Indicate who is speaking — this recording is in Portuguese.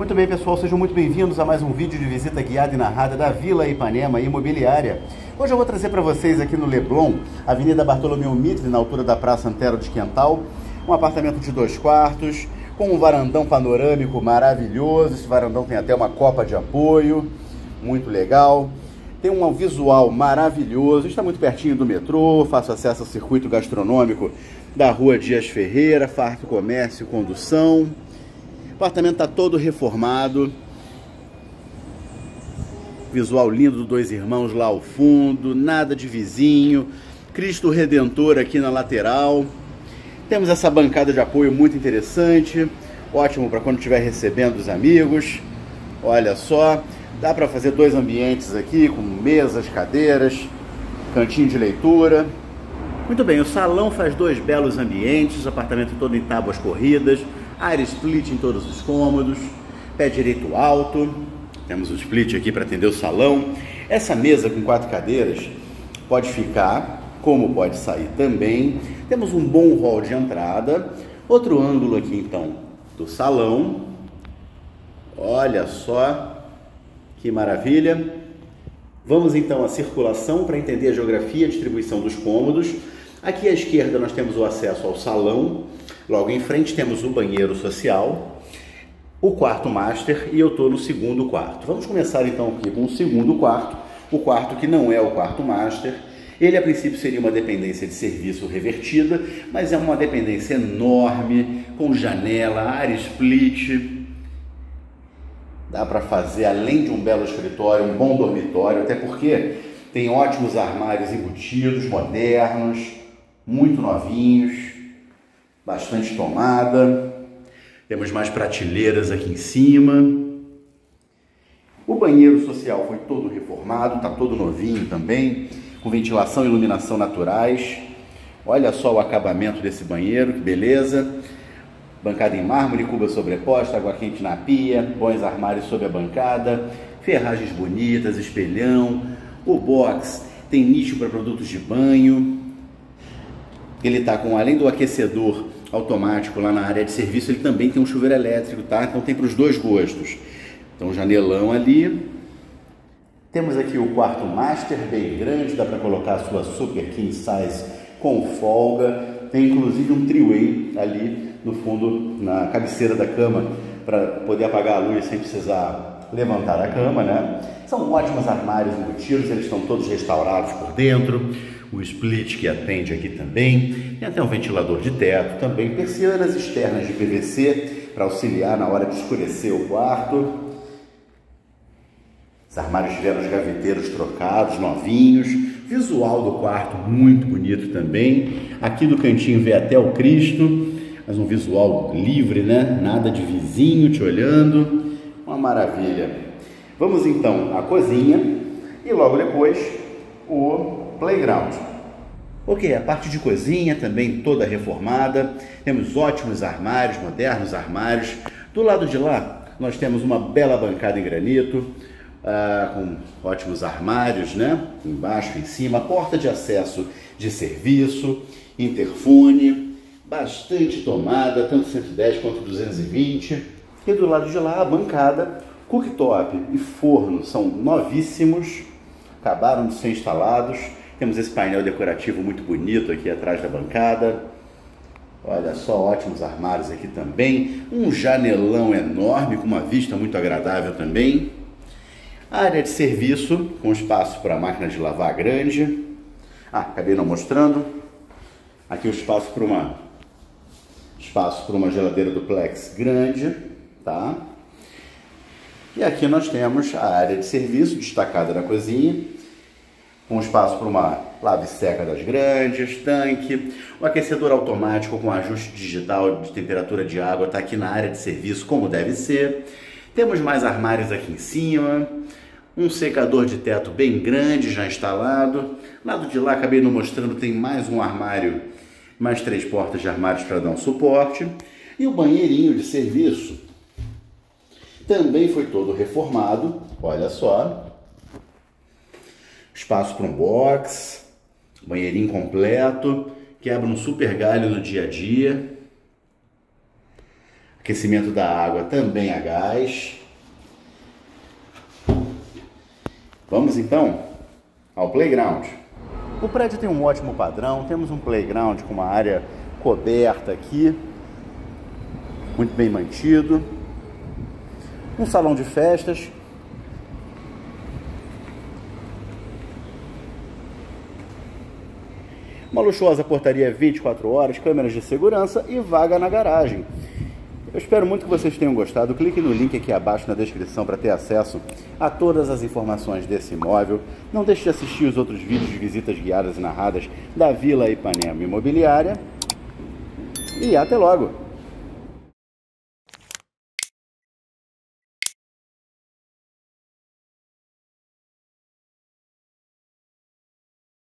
Speaker 1: Muito bem, pessoal, sejam muito bem-vindos a mais um vídeo de visita guiada e narrada da Vila Ipanema Imobiliária. Hoje eu vou trazer para vocês aqui no Leblon, Avenida Bartolomeu Mitre, na altura da Praça Antero de Quental, um apartamento de 2 quartos, com um varandão panorâmico maravilhoso. Esse varandão tem até uma copa de apoio, muito legal. Tem um visual maravilhoso, está muito pertinho do metrô, fácil acesso ao circuito gastronômico da Rua Dias Ferreira, farto comércio, condução. O apartamento está todo reformado. Visual lindo dos dois irmãos lá ao fundo, nada de vizinho. Cristo Redentor aqui na lateral. Temos essa bancada de apoio muito interessante, ótimo para quando estiver recebendo os amigos. Olha só, dá para fazer 2 ambientes aqui, com mesas, cadeiras, cantinho de leitura. Muito bem, o salão faz 2 belos ambientes, o apartamento todo em tábuas corridas, área split em todos os cômodos, pé direito alto, temos o split aqui para atender o salão. Essa mesa com 4 cadeiras pode ficar, como pode sair também. Temos um bom hall de entrada, outro ângulo aqui então do salão. Olha só que maravilha. Vamos então à circulação para entender a geografia e a distribuição dos cômodos. Aqui à esquerda nós temos o acesso ao salão, logo em frente temos o banheiro social, o quarto master e eu estou no segundo quarto. Vamos começar então aqui com o segundo quarto, o quarto que não é o quarto master. Ele a princípio seria uma dependência de serviço revertida, mas é uma dependência enorme, com janela, área split. Dá para fazer, além de um belo escritório, um bom dormitório, até porque tem ótimos armários embutidos, modernos, muito novinhos, bastante tomada. Temos mais prateleiras aqui em cima. O banheiro social foi todo reformado, está todo novinho também, com ventilação e iluminação naturais. Olha só o acabamento desse banheiro, que beleza. Bancada em mármore, cuba sobreposta, água quente na pia, bons armários sob a bancada, ferragens bonitas, espelhão. O box tem nicho para produtos de banho. Ele está com, além do aquecedor automático lá na área de serviço, ele também tem um chuveiro elétrico, tá? Então tem para os 2 gostos. Então janelão ali. Temos aqui o quarto master, bem grande, dá para colocar a sua super king size com folga. Tem inclusive um three-way ali no fundo, na cabeceira da cama, para poder apagar a luz sem precisar levantar a cama, né? São ótimos armários embutidos, eles estão todos restaurados por dentro. O split que atende aqui também. Tem até um ventilador de teto também. Persianas externas de PVC para auxiliar na hora de escurecer o quarto. Os armários tiveram os gaveteiros trocados, novinhos. Visual do quarto muito bonito também. Aqui do cantinho vê até o Cristo, mas um visual livre, né? Nada de vizinho te olhando. Uma maravilha. Vamos então à cozinha e logo depois o playground. Ok, a parte de cozinha também toda reformada. Temos ótimos armários, modernos armários. Do lado de lá nós temos uma bela bancada em granito, com ótimos armários, né? Embaixo, em cima, porta de acesso de serviço, interfone, bastante tomada, tanto 110 quanto 220. E do lado de lá a bancada, cooktop e forno são novíssimos, acabaram de ser instalados. Temos esse painel decorativo muito bonito aqui atrás da bancada. Olha só, ótimos armários aqui também. Um janelão enorme com uma vista muito agradável também. Área de serviço com espaço para máquina de lavar grande. Acabei não mostrando. Aqui o espaço para uma geladeira duplex grande, tá? E aqui nós temos a área de serviço destacada na cozinha, com espaço para uma lave seca das grandes, tanque, o aquecedor automático com ajuste digital de temperatura de água está aqui na área de serviço como deve ser. Temos mais armários aqui em cima, um secador de teto bem grande já instalado. Lado de lá, acabei não mostrando, tem mais um armário, mais 3 portas de armários para dar um suporte. E o banheirinho de serviço também foi todo reformado, olha só. Espaço para um box, banheirinho completo, quebra um super galho no dia a dia. Aquecimento da água também a gás. Vamos então ao playground. O prédio tem um ótimo padrão, temos um playground com uma área coberta aqui, muito bem mantido. Um salão de festas. Uma luxuosa portaria 24 horas, câmeras de segurança e vaga na garagem. Eu espero muito que vocês tenham gostado. Clique no link aqui abaixo na descrição para ter acesso a todas as informações desse imóvel. Não deixe de assistir os outros vídeos de visitas guiadas e narradas da Vila Ipanema Imobiliária. E até logo!